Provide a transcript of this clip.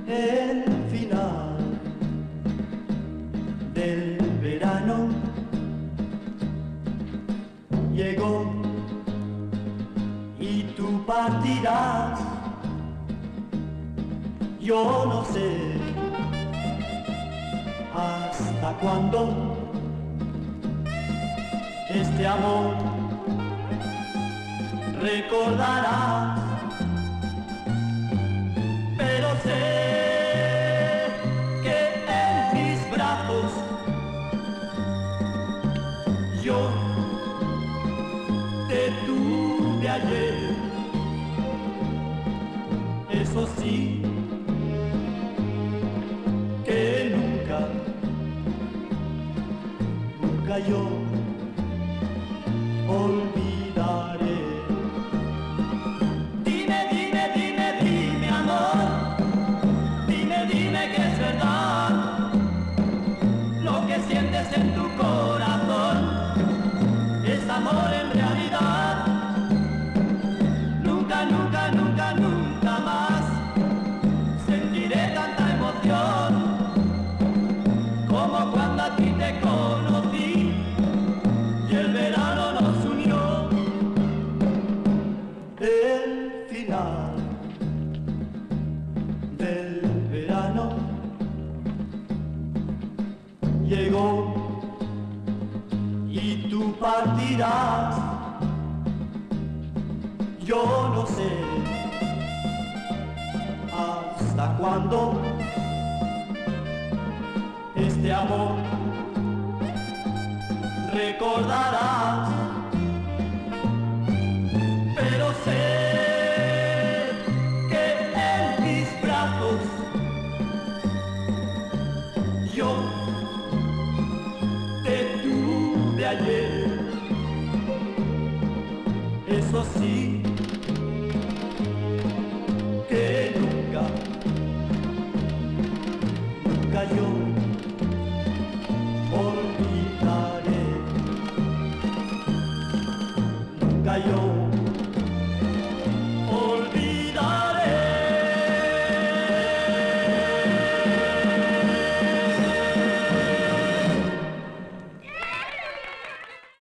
El final del verano llegó y tú partirás. Yo no sé hasta cuándo este amor recordarás, pero sé que en mis brazos yo te tuve ayer. Eso sí, que nunca yo olvidaré. Dime amor, dime que es verdad lo que sientes en tu corazón, es amor en realidad. Nunca más sentiré tanta emoción como cuando a ti te conocí y el verano nos unió. El final del verano llegó y tú partirás. Yo no sé hasta cuándo este amor recordarás, pero sé que en mis brazos yo te tuve ayer. Eso sí, que nunca yo